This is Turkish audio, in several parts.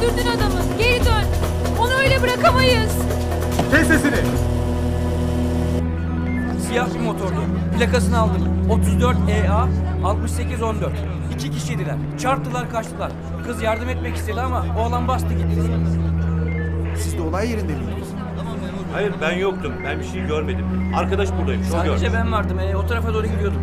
Öldürdün adamı. Geri dön. Onu öyle bırakamayız. Kes sesini. Siyah bir motordu. Plakasını aldım. 34 EA 6814. 2 kişiydiler. Çarptılar kaçtılar. Kız yardım etmek istedi ama oğlan bastı gitti. Siz de olay yerinde miydiniz? Hayır ben yoktum. Ben bir şey görmedim. Arkadaş buradayım. Şu Sadece gördüm. ben vardım. O tarafa doğru gidiyordum.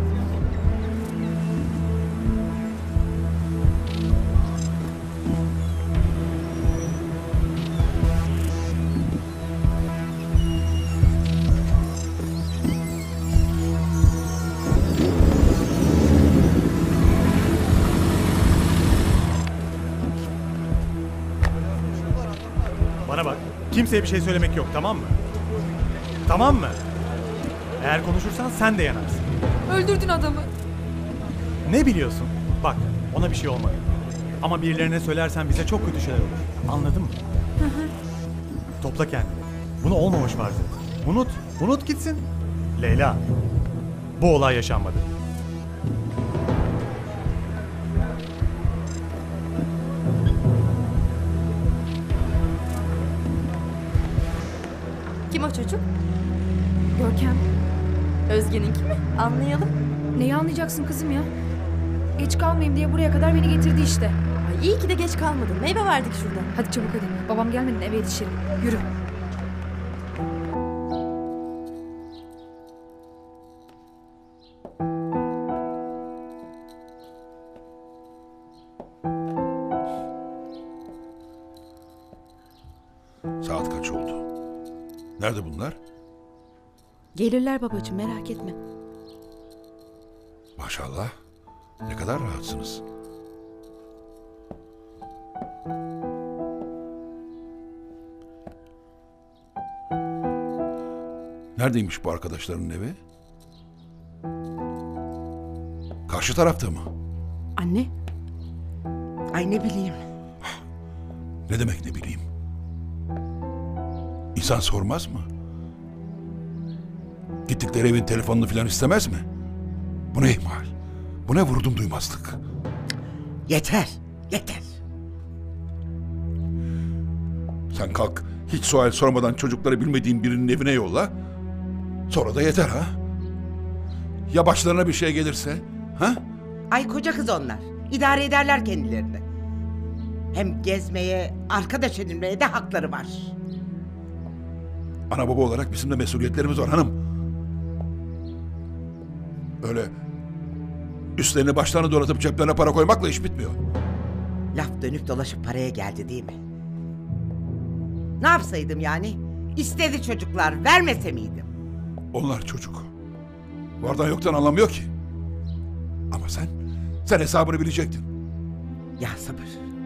Bana bak. Kimseye bir şey söylemek yok, tamam mı? Tamam mı? Eğer konuşursan sen de yanarsın. Öldürdün adamı. Ne biliyorsun? Bak, ona bir şey olmadı. Ama birilerine söylersen bize çok kötü şeyler olur. Anladın mı? Topla kendini. Bunu olmamış farz et. Unut. Unut gitsin. Leyla. Bu olay yaşanmadı. Kim o çocuk? Görkem. Özge'ninki mi? Anlayalım. Neyi anlayacaksın kızım ya? Geç kalmayayım diye buraya kadar beni getirdi işte. Ay iyi ki de geç kalmadın. Meyve verdik şurada. Hadi çabuk hadi. Babam gelmeden eve yetişelim. Yürü. Saat kaç oldu? Nerede bunlar? Gelirler babacığım, merak etme. Maşallah. Ne kadar rahatsınız. Neredeymiş bu arkadaşların evi? Karşı tarafta mı? Anne. Ay ne bileyim. Ne demek ne bileyim. İnsan sormaz mı? Gittikleri evin telefonunu filan istemez mi? Bu ne ihmal? Bu ne vurdum duymazlık? Yeter, yeter. Sen kalk hiç sual sormadan çocukları bilmediğin birinin evine yolla. Sonra da yeter ha? Ya başlarına bir şey gelirse? Ha? Ay koca kız onlar. İdare ederler kendilerini. Hem gezmeye, arkadaş edinmeye de hakları var. Ana baba olarak bizim de mesuliyetlerimiz var hanım. Öyle üstlerini başlarını donatıp ceplerine para koymakla iş bitmiyor. Laf dönüp dolaşıp paraya geldi değil mi? Ne yapsaydım yani? İstedi çocuklar, vermese miydim? Onlar çocuk. Vardan yoktan anlamıyor ki. Ama sen hesabını bilecektin. Ya sabır.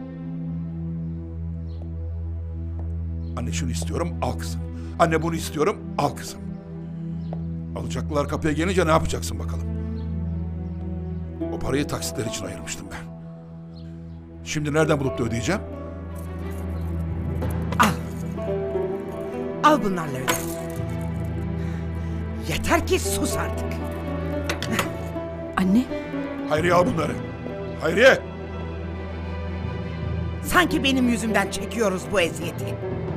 Anne şunu istiyorum, al kızım. Anne bunu istiyorum, al kızım. Alacaklılar kapıya gelince ne yapacaksın bakalım? O parayı taksitler için ayırmıştım ben. Şimdi nereden bulup da ödeyeceğim? Al. Al bunlarla öde. Yeter ki sus artık. Anne. Hayriye al bunları. Hayriye! Sanki benim yüzümden çekiyoruz bu eziyeti.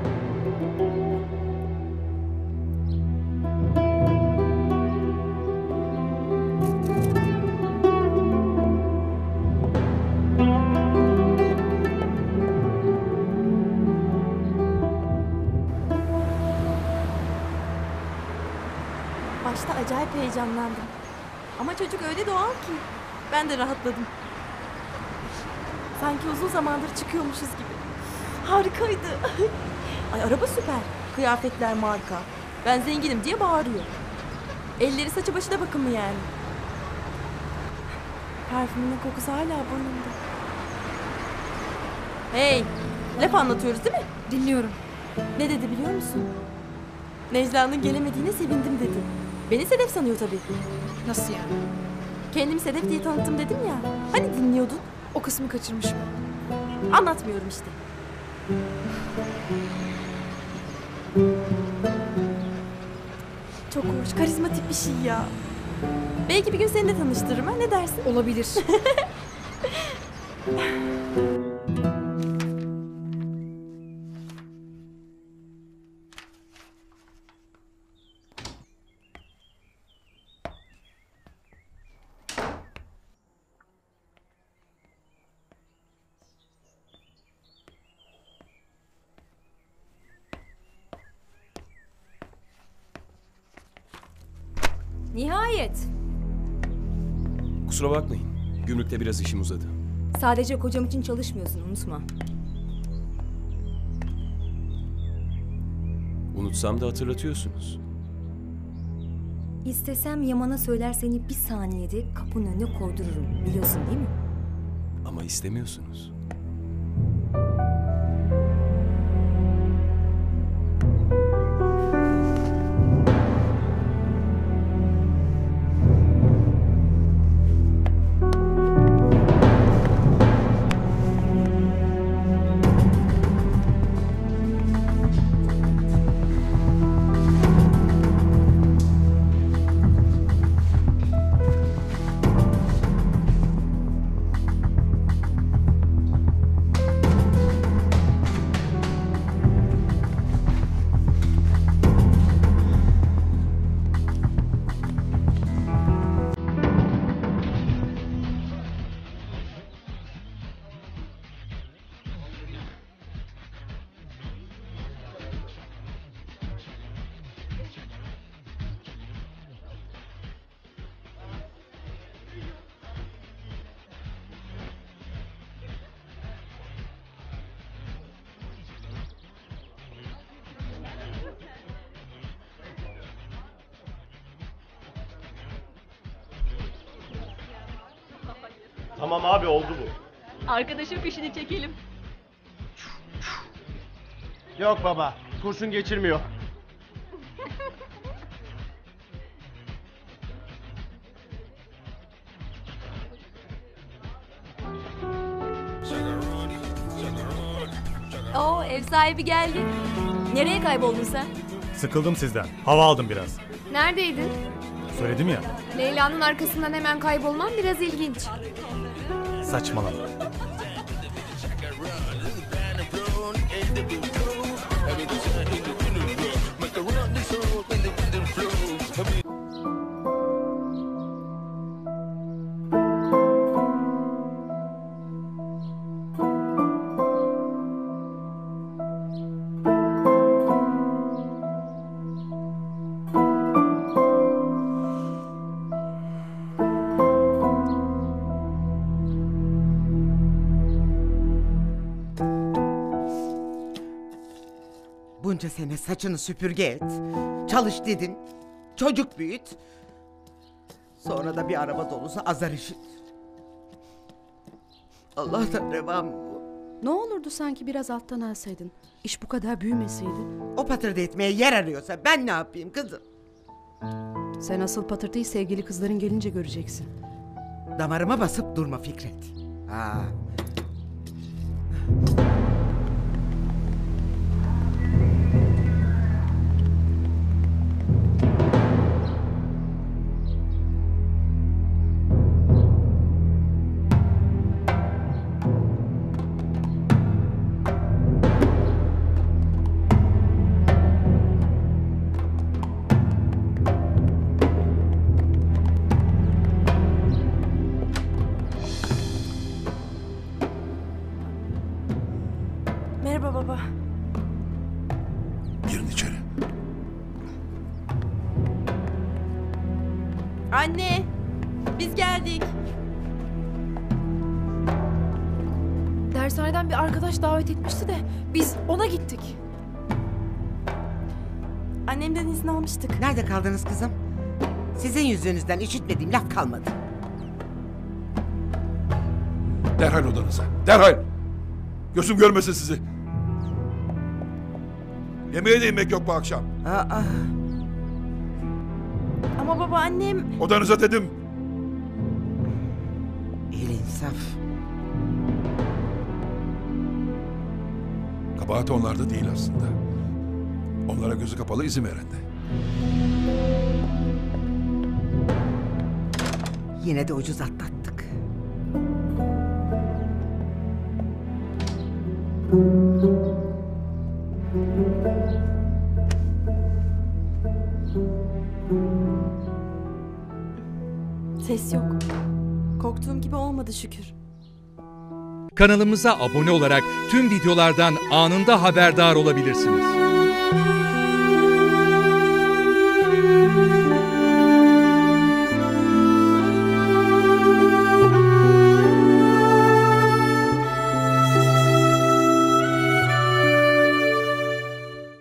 Başta acayip heyecanlandım. Ama çocuk öyle doğal ki. Ben de rahatladım. Sanki uzun zamandır çıkıyormuşuz gibi. Harikaydı. Ay araba süper. Kıyafetler marka. Ben zenginim diye bağırıyor. Elleri saçı başı da bakımlı yani. Parfümünün kokusu hala burnumda. Hey! Laf anlatıyoruz değil mi? Dinliyorum. Ne dedi biliyor musun? Necla'nın gelemediğine sevindim dedi. Beni Sedef sanıyor tabii. Nasıl yani? Kendimi Sedef diye tanıttım dedim ya. Hani dinliyordun? O kısmı kaçırmışım. Anlatmıyorum işte. Çok hoş, karizmatik bir şey ya. Belki bir gün seni de tanıştırırım ha, ne dersin? Olabilir. Nihayet. Kusura bakmayın. Gümrükte biraz işim uzadı. Sadece kocam için çalışmıyorsun, unutma. Unutsam da hatırlatıyorsunuz. İstesem Yaman'a söyler seni bir saniyede kapının önüne koydururum. Biliyorsun değil mi? Ama istemiyorsunuz. Tamam abi oldu bu. Arkadaşın fişini çekelim. Yok baba kurşun geçirmiyor. Oo, ev sahibi geldi. Nereye kayboldun sen? Sıkıldım sizden. Hava aldım biraz. Neredeydin? Söyledim ya. Leyla'nın arkasından hemen kaybolman biraz ilginç. Saçmalama. Bunca sene saçını süpürge et. Çalış dedin. Çocuk büyüt. Sonra da bir araba dolusu azar işit. Allah'tan reva mı bu? Ne olurdu sanki biraz alttan alsaydın. İş bu kadar büyümeseydi. O patırdı etmeye yer arıyorsa ben ne yapayım kızım? Sen asıl patırtıyı sevgili kızların gelince göreceksin. Damarıma basıp durma Fikret. Ha. Merhaba baba. Girin içeri. Anne, biz geldik. Dershaneden bir arkadaş davet etmişti de biz ona gittik. Annemden izin almıştık. Nerede kaldınız kızım? Sizin yüzünüzden işitmediğim laf kalmadı. Derhal odanıza. Derhal. Gözüm görmesin sizi. Yemeğe de yemek yok bu akşam. Aa, Ama baba annem... Odanıza dedim. el insaf. Kabahat onlarda değil aslında. Onlara gözü kapalı izin verende. Yine de ucuz atlattık. Ses yok. Korktuğum gibi olmadı şükür. Kanalımıza abone olarak tüm videolardan anında haberdar olabilirsiniz.